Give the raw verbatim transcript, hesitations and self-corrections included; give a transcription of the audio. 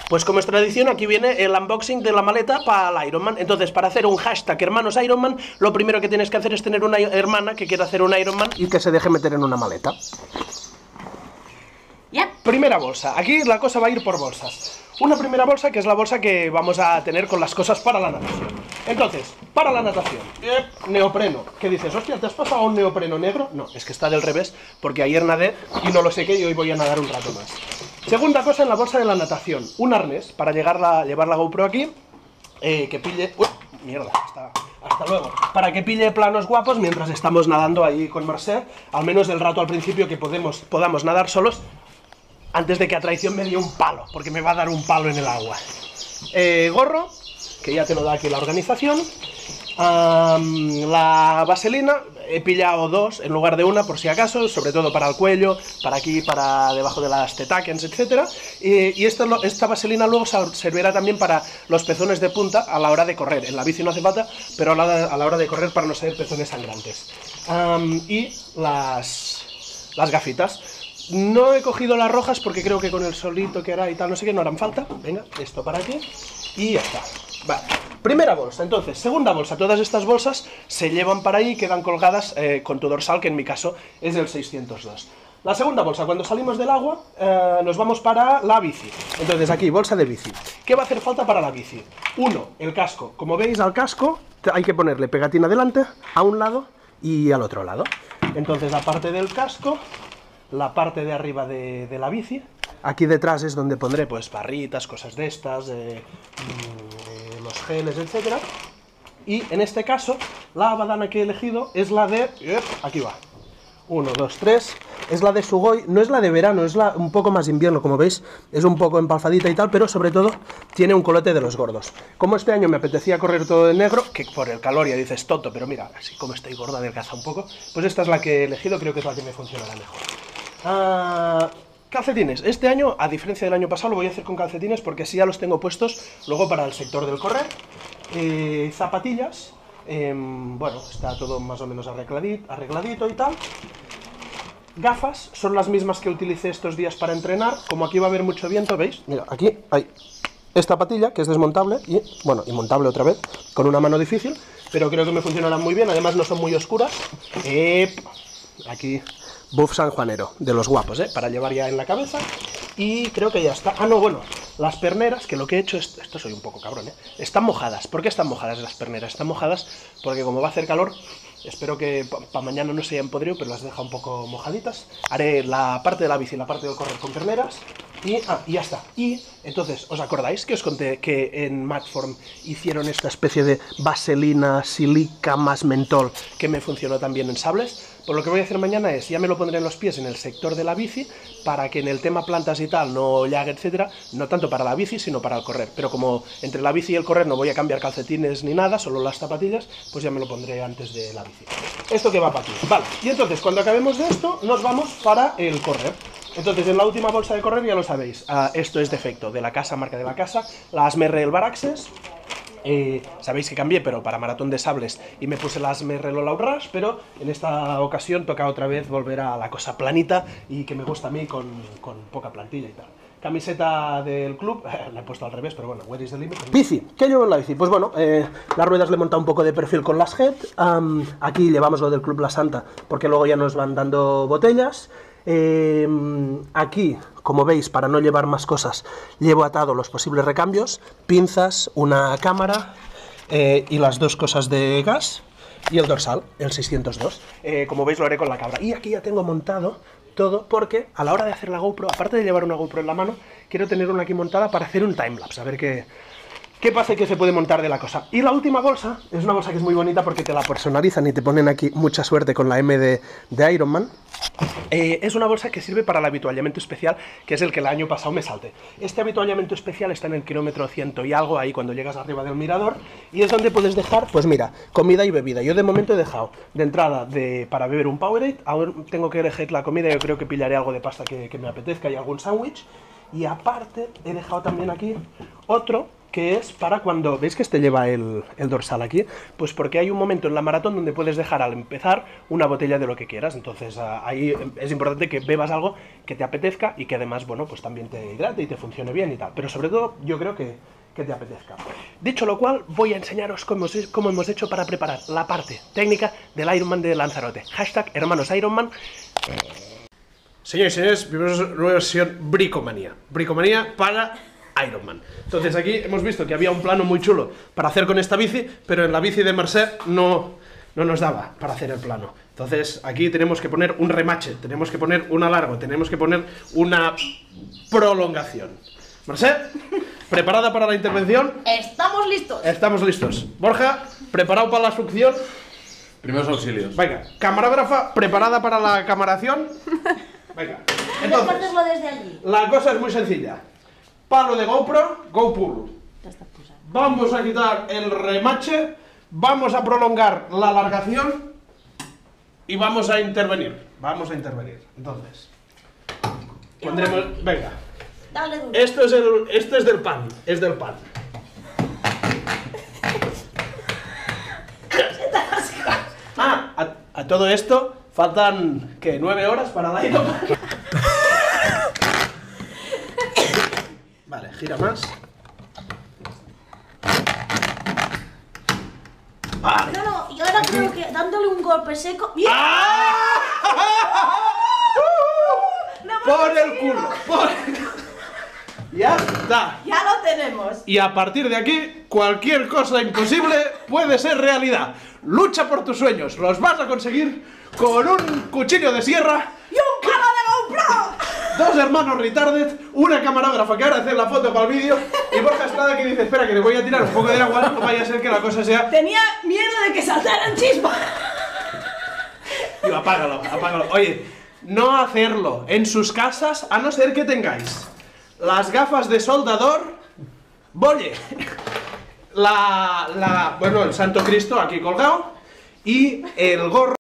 Pues como es tradición, aquí viene el unboxing de la maleta para el Ironman. Entonces, para hacer un hashtag hermanos Ironman, lo primero que tienes que hacer es tener una hermana que quiera hacer un Ironman y que se deje meter en una maleta. Yep. Primera bolsa. Aquí la cosa va a ir por bolsas. Una primera bolsa que es la bolsa que vamos a tener con las cosas para la natación. Entonces, para la natación, neopreno. ¿Qué dices? Hostia, ¿te has pasado a un neopreno negro? No, es que está del revés, porque ayer nadé y no lo sequé y hoy voy a nadar un rato más. Segunda cosa en la bolsa de la natación, un arnés para llegar la, llevar la GoPro aquí, eh, que pille... Uy, mierda, hasta, hasta luego. Para que pille planos guapos mientras estamos nadando ahí con Marcel, al menos el rato al principio que podemos, podamos nadar solos, antes de que a traición me dé un palo, porque me va a dar un palo en el agua. Eh, gorro, que ya te lo da aquí la organización. Um, la vaselina, he pillado dos en lugar de una por si acaso, sobre todo para el cuello, para aquí, para debajo de las tetaquens, etcétera. Y, y esto, esta vaselina luego servirá también para los pezones de punta a la hora de correr. En la bici no hace falta, pero a la, a la hora de correr para no ser pezones sangrantes. Um, y las, las gafitas. No he cogido las rojas porque creo que con el solito que hará y tal, no sé qué, no harán falta. Venga, esto para aquí y ya está. Vale, primera bolsa. Entonces, segunda bolsa. Todas estas bolsas se llevan para ahí y quedan colgadas eh, con tu dorsal, que en mi caso es del seiscientos dos. La segunda bolsa, cuando salimos del agua, eh, nos vamos para la bici. Entonces aquí, bolsa de bici. ¿Qué va a hacer falta para la bici? Uno, el casco. Como veis, al casco hay que ponerle pegatina delante, a un lado y al otro lado. Entonces, aparte del casco, la parte de arriba de, de la bici. Aquí detrás es donde pondré pues barritas, cosas de estas, eh, eh, los geles, etcétera. Y en este caso, la badana que he elegido es la de... Aquí va. Uno, dos, tres. Es la de Sugoi. No es la de verano, es la un poco más invierno, como veis. Es un poco empalfadita y tal, pero sobre todo tiene un colote de los gordos. Como este año me apetecía correr todo de negro, que por el calor ya dices tonto, pero mira, así como estoy gorda, adelgaza un poco, pues esta es la que he elegido, creo que es la que me funcionará mejor. Uh, calcetines. Este año, a diferencia del año pasado, lo voy a hacer con calcetines porque así ya los tengo puestos luego para el sector del correr. Eh, zapatillas. Eh, bueno, está todo más o menos arregladito, arregladito y tal. Gafas son las mismas que utilicé estos días para entrenar. Como aquí va a haber mucho viento, ¿veis? Mira, aquí hay esta patilla que es desmontable y, bueno, y montable otra vez con una mano difícil, pero creo que me funcionarán muy bien. Además no son muy oscuras. Eh, aquí... buff sanjuanero, de los guapos, ¿eh? Para llevar ya en la cabeza. Y creo que ya está. Ah, no, bueno, las perneras, que lo que he hecho es... Esto soy un poco cabrón, ¿eh? Están mojadas. ¿Por qué están mojadas las perneras? Están mojadas porque como va a hacer calor, espero que para pa mañana no se hayan podrido, pero las deja un poco mojaditas. Haré la parte de la bici y la parte del correr con perneras. Y, ah, y ya está. Y entonces, ¿os acordáis que os conté que en Matform hicieron esta especie de vaselina, silica más mentol que me funcionó también en sables? Pues lo que voy a hacer mañana es, ya me lo pondré en los pies en el sector de la bici, para que en el tema plantas y tal, no llague, etcétera, no tanto para la bici, sino para el correr. Pero como entre la bici y el correr no voy a cambiar calcetines ni nada, solo las zapatillas, pues ya me lo pondré antes de la bici. Esto que va para aquí. Vale, y entonces cuando acabemos de esto, nos vamos para el correr. Entonces, en la última bolsa de correr, ya lo sabéis, uh, esto es defecto de la casa, marca de la casa, la Asme Real Baraxes. Eh, sabéis que cambié, pero para maratón de sables, y me puse las Asme Real All Rush, pero en esta ocasión toca otra vez volver a la cosa planita y que me gusta a mí con, con poca plantilla y tal. Camiseta del club, la he puesto al revés, pero bueno, where is the limit? Bici, ¿qué llevo en la bici? Pues bueno, eh, las ruedas le he montado un poco de perfil con las Head, um, aquí llevamos lo del Club La Santa, porque luego ya nos van dando botellas. Eh, aquí, como veis, para no llevar más cosas, llevo atado los posibles recambios, pinzas, una cámara eh, y las dos cosas de gas y el dorsal, el seiscientos dos. Eh, como veis, lo haré con la cabra. Y aquí ya tengo montado todo porque a la hora de hacer la GoPro, aparte de llevar una GoPro en la mano, quiero tener una aquí montada para hacer un timelapse, a ver qué... ¿Qué pasa y qué se puede montar de la cosa? Y la última bolsa, es una bolsa que es muy bonita porque te la personalizan y te ponen aquí mucha suerte con la M de, de Ironman. Eh, es una bolsa que sirve para el avituallamiento especial, que es el que el año pasado me salté. Este avituallamiento especial está en el kilómetro ciento y algo, ahí cuando llegas arriba del mirador, y es donde puedes dejar, pues mira, comida y bebida. Yo de momento he dejado de entrada de, para beber un Powerade, ahora tengo que elegir la comida, yo creo que pillaré algo de pasta que, que me apetezca y algún sándwich. Y aparte he dejado también aquí otro que es para cuando... ¿Veis que este lleva el, el dorsal aquí? Pues porque hay un momento en la maratón donde puedes dejar al empezar una botella de lo que quieras. Entonces ahí es importante que bebas algo que te apetezca y que además, bueno, pues también te hidrate y te funcione bien y tal. Pero sobre todo, yo creo que, que te apetezca. Dicho lo cual, voy a enseñaros cómo, cómo hemos hecho para preparar la parte técnica del Ironman de Lanzarote. Hashtag hermanos Ironman. Señores y señores, vivimos una nueva versión Bricomanía. Bricomanía para Ironman. Entonces aquí hemos visto que había un plano muy chulo para hacer con esta bici, pero en la bici de Mercè no, no nos daba para hacer el plano. Entonces aquí tenemos que poner un remache, tenemos que poner un alargo, tenemos que poner una prolongación. Mercè, ¿preparada para la intervención? ¡Estamos listos! Estamos listos. Borja, ¿preparado para la succión? Primeros auxilios. Venga, camarógrafa, ¿preparada para la camaración? Venga, entonces, desde allí. la cosa es muy sencilla. Palo de GoPro, GoPro. Vamos a quitar el remache, vamos a prolongar la alargación y vamos a intervenir. Vamos a intervenir. Entonces, pondremos... Venga. Dale duro. Esto es, el, esto es del pan, es del pan. Ah, a, a todo esto faltan, ¿qué? ¿Nueve horas para la Ironman? Vale, gira más. Vale. No, no, y ahora creo que dándole un golpe seco... ¡Bien! ¡Ah! ¡No hemos ¡Por el conseguido! culo! ¡Por el culo! Ya está. ¡Ya lo tenemos! Y a partir de aquí, cualquier cosa imposible puede ser realidad. Lucha por tus sueños, los vas a conseguir con un cuchillo de sierra ¡Y un palo de GoPro! dos hermanos retarded, una camarógrafa que ahora hace la foto para el vídeo y Borja Estrada que dice, espera que le voy a tirar un poco de agua, no vaya a ser que la cosa sea... Tenía miedo de que saltaran chispas. Digo, apágalo, apágalo. Oye, no hacerlo en sus casas a no ser que tengáis las gafas de soldador, bolle, la, la, bueno, el Santo Cristo aquí colgado y el gorro